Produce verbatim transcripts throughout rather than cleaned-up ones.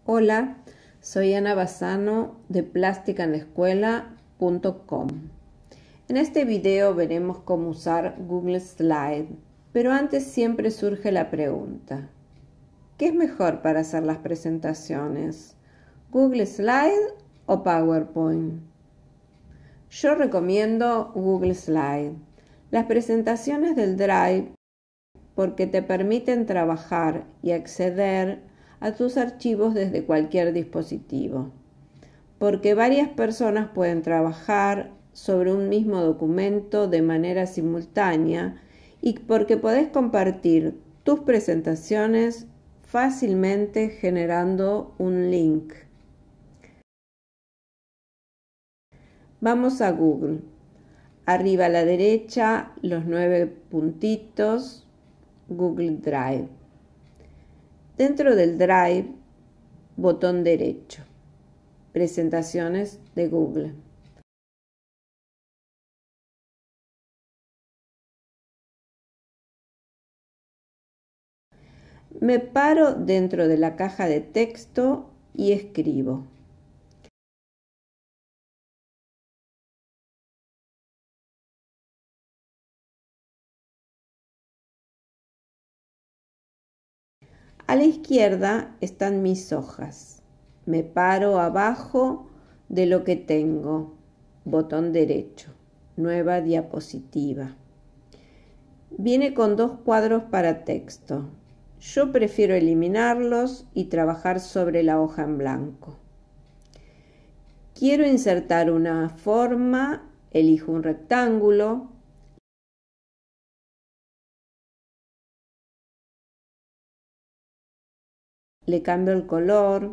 Hola, soy Ana Bassano de plástica en la escuela punto com. En este video veremos cómo usar Google Slide, pero antes siempre surge la pregunta: ¿qué es mejor para hacer las presentaciones? ¿Google Slide o PowerPoint? Yo recomiendo Google Slide. Las presentaciones del Drive porque te permiten trabajar y acceder a tus archivos desde cualquier dispositivo, porque varias personas pueden trabajar sobre un mismo documento de manera simultánea y porque podés compartir tus presentaciones fácilmente generando un link. Vamos a Google. Arriba a la derecha, los nueve puntitos, Google Drive. Dentro del Drive, botón derecho, presentaciones de Google. Me paro dentro de la caja de texto y escribo. A la izquierda están mis hojas. Me paro abajo de lo que tengo. Botón derecho. Nueva diapositiva. Viene con dos cuadros para texto. Yo prefiero eliminarlos y trabajar sobre la hoja en blanco. Quiero insertar una forma. Elijo un rectángulo. Le cambio el color,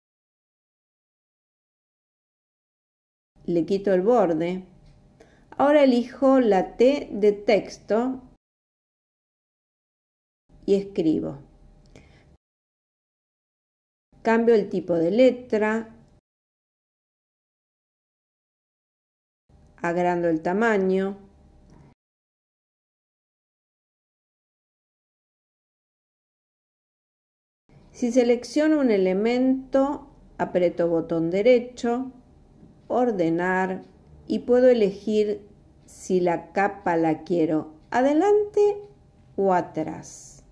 le quito el borde. Ahora elijo la T de texto y escribo. Cambio el tipo de letra, agrando el tamaño. Si selecciono un elemento, aprieto botón derecho, ordenar y puedo elegir si la capa la quiero adelante o atrás.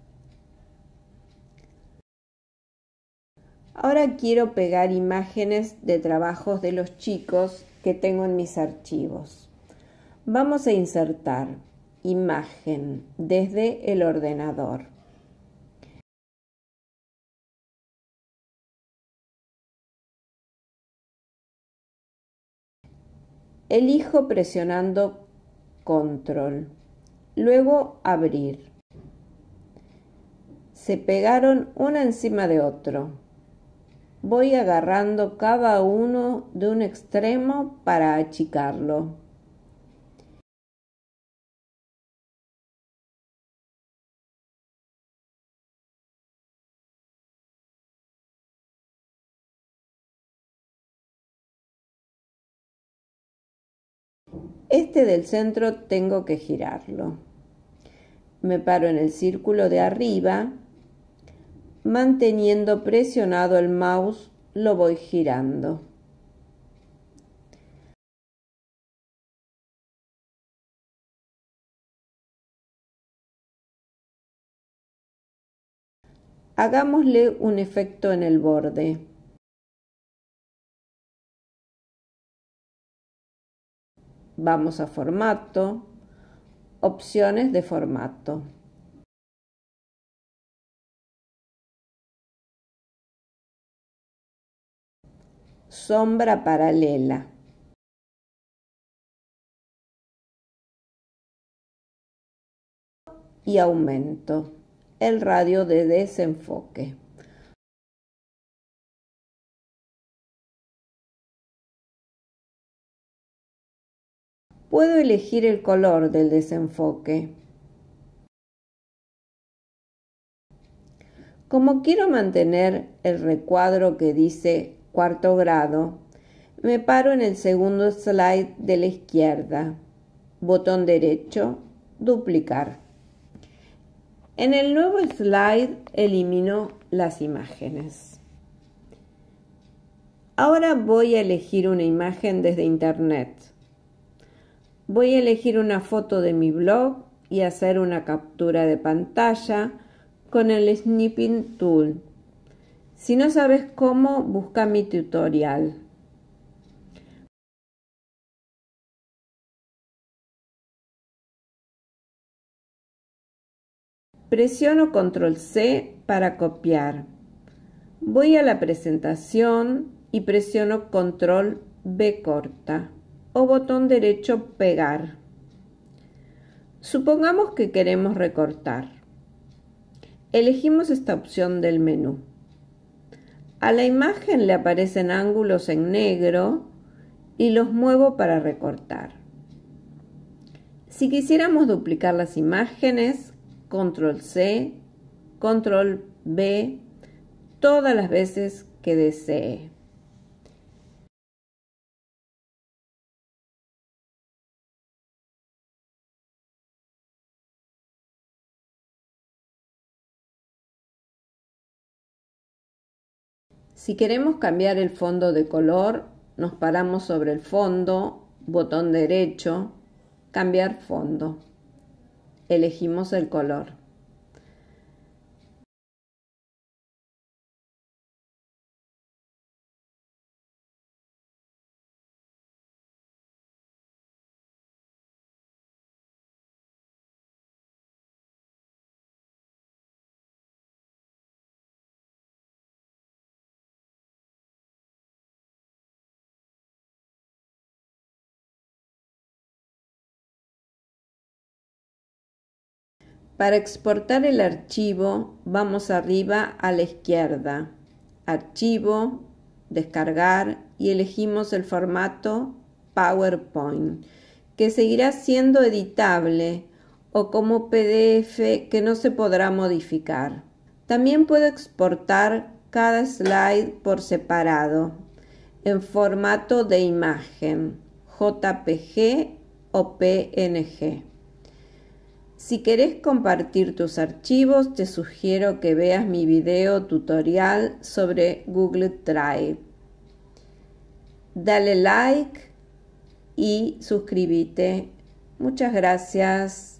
Ahora quiero pegar imágenes de trabajos de los chicos que tengo en mis archivos. Vamos a insertar imagen desde el ordenador. Elijo presionando control, luego abrir. Se pegaron uno encima de otro. Voy agarrando cada uno de un extremo para achicarlo. Este del centro tengo que girarlo. Me paro en el círculo de arriba, manteniendo presionado el mouse lo voy girando. Hagámosle un efecto en el borde. Vamos a formato, opciones de formato. Sombra paralela. Y aumento el radio de desenfoque. Puedo elegir el color del desenfoque. Como quiero mantener el recuadro que dice cuarto grado, me paro en el segundo slide de la izquierda. Botón derecho, duplicar. En el nuevo slide elimino las imágenes. Ahora voy a elegir una imagen desde internet. Voy a elegir una foto de mi blog y hacer una captura de pantalla con el Snipping Tool. Si no sabes cómo, busca mi tutorial. Presiono control ce para copiar. Voy a la presentación y presiono control be corta o botón derecho pegar. Supongamos que queremos recortar. Elegimos esta opción del menú. A la imagen le aparecen ángulos en negro y los muevo para recortar. Si quisiéramos duplicar las imágenes, control ce, control ve, todas las veces que desee. Si queremos cambiar el fondo de color, nos paramos sobre el fondo, botón derecho, cambiar fondo. Elegimos el color. Para exportar el archivo, vamos arriba a la izquierda, Archivo, Descargar y elegimos el formato PowerPoint, que seguirá siendo editable o como pe de efe que no se podrá modificar. También puedo exportar cada slide por separado, en formato de imagen, je pe ge o pe ene ge. Si querés compartir tus archivos, te sugiero que veas mi video tutorial sobre Google Drive. Dale like y suscríbete. Muchas gracias.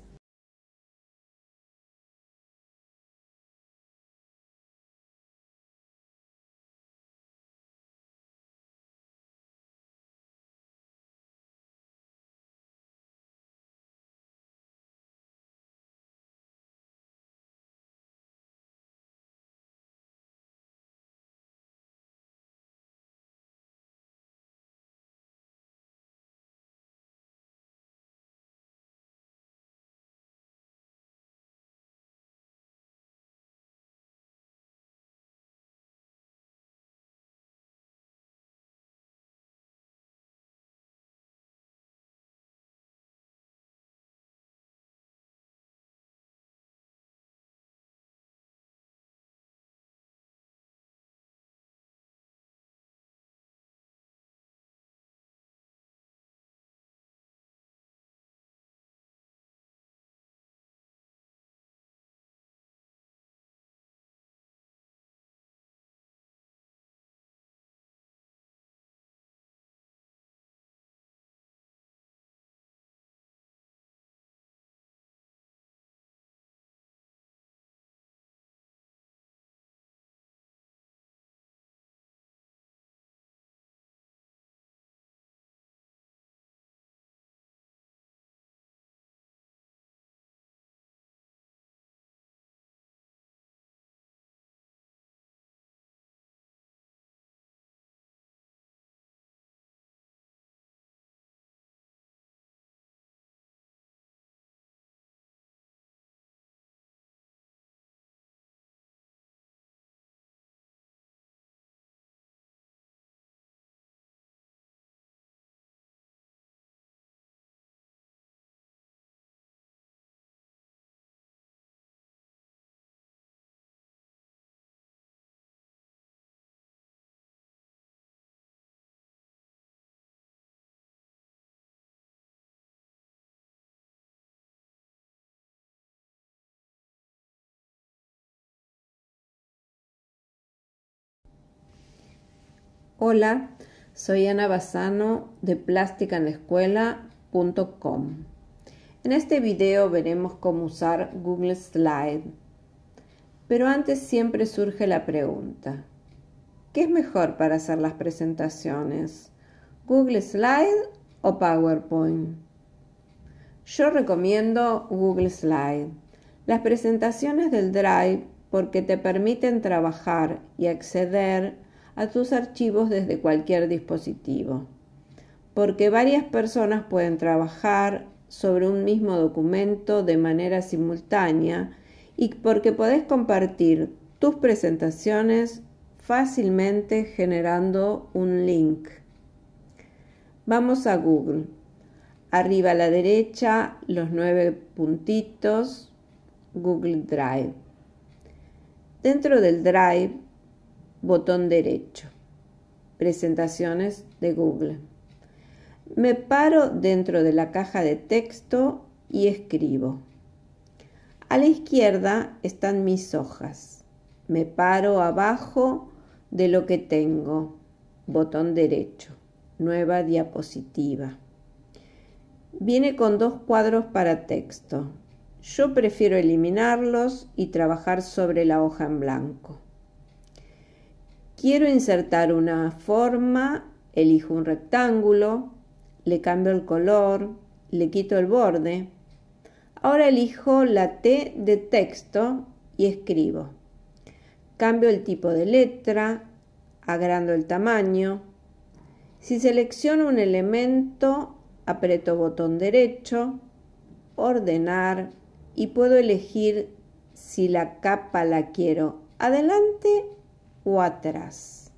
Hola, soy Ana Bassano de plástica en la escuela punto com. En este video veremos cómo usar Google Slide. Pero antes siempre surge la pregunta: ¿qué es mejor para hacer las presentaciones? ¿Google Slide o PowerPoint? Yo recomiendo Google Slide. Las presentaciones del Drive porque te permiten trabajar y acceder a tus archivos desde cualquier dispositivo, porque varias personas pueden trabajar sobre un mismo documento de manera simultánea y porque podés compartir tus presentaciones fácilmente generando un link. Vamos a Google. Arriba a la derecha, los nueve puntitos, Google Drive. Dentro del Drive, botón derecho, presentaciones de Google. Me paro dentro de la caja de texto y escribo. A la izquierda están mis hojas. Me paro abajo de lo que tengo, botón derecho, nueva diapositiva. Viene con dos cuadros para texto. Yo prefiero eliminarlos y trabajar sobre la hoja en blanco. Quiero insertar una forma, elijo un rectángulo, le cambio el color, le quito el borde. Ahora elijo la T de texto y escribo. Cambio el tipo de letra, agrando el tamaño. Si selecciono un elemento, aprieto botón derecho, ordenar y puedo elegir si la capa la quiero adelante o atrás.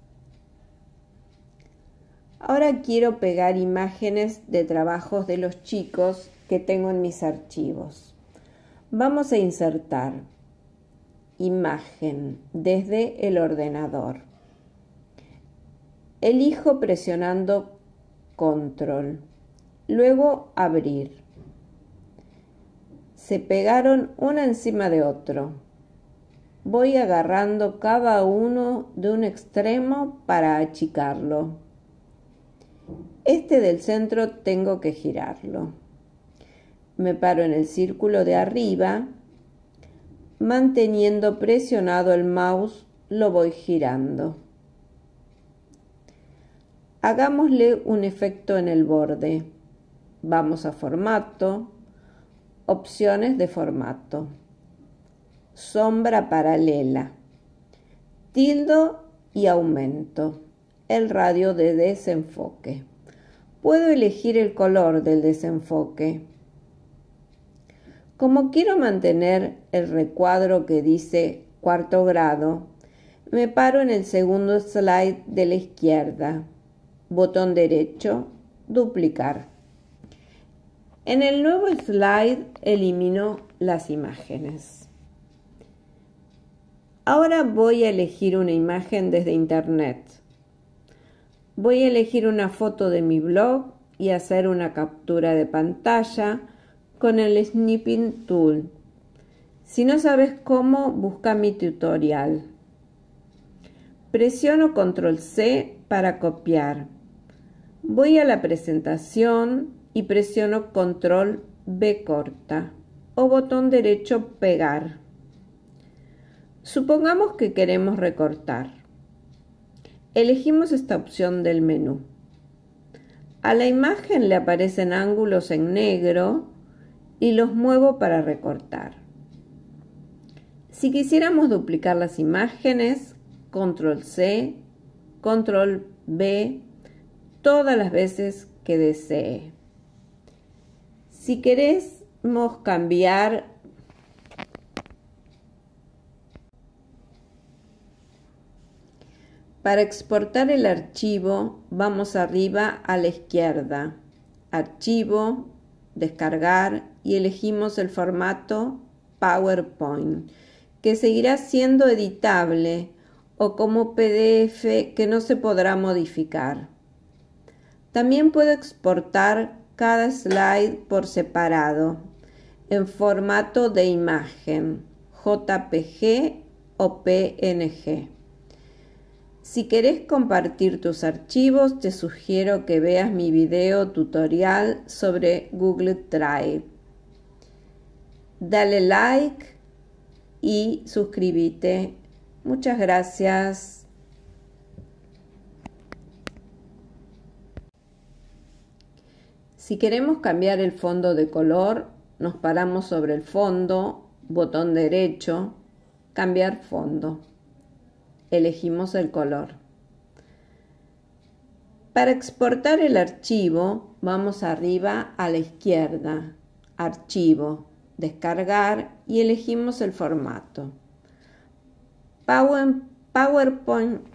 Ahora quiero pegar imágenes de trabajos de los chicos que tengo en mis archivos. Vamos a insertar imagen desde el ordenador. Elijo presionando control, luego abrir. Se pegaron una encima de otro. Voy agarrando cada uno de un extremo para achicarlo. Este del centro tengo que girarlo. Me paro en el círculo de arriba. Manteniendo presionado el mouse, lo voy girando. Hagámosle un efecto en el borde. Vamos a formato, opciones de formato. Sombra paralela, tildo y aumento, el radio de desenfoque. Puedo elegir el color del desenfoque. Como quiero mantener el recuadro que dice cuarto grado, me paro en el segundo slide de la izquierda. Botón derecho, duplicar. En el nuevo slide elimino las imágenes. Ahora voy a elegir una imagen desde internet. Voy a elegir una foto de mi blog y hacer una captura de pantalla con el Snipping Tool. Si no sabes cómo, busca mi tutorial. Presiono control C para copiar. Voy a la presentación y presiono control B corta o botón derecho pegar. Supongamos que queremos recortar. Elegimos esta opción del menú. A la imagen le aparecen ángulos en negro y los muevo para recortar. Si quisiéramos duplicar las imágenes, control C, control B, todas las veces que desee. Si queremos cambiar para exportar el archivo, vamos arriba a la izquierda, archivo, descargar y elegimos el formato PowerPoint, que seguirá siendo editable o como P D F que no se podrá modificar. También puedo exportar cada slide por separado en formato de imagen, J P G o P N G. Si querés compartir tus archivos, te sugiero que veas mi video tutorial sobre Google Drive. Dale like y suscríbete. Muchas gracias. Si queremos cambiar el fondo de color, nos paramos sobre el fondo, botón derecho, cambiar fondo. Elegimos el color. Para exportar el archivo, vamos arriba a la izquierda, Archivo, Descargar y elegimos el formato. PowerPoint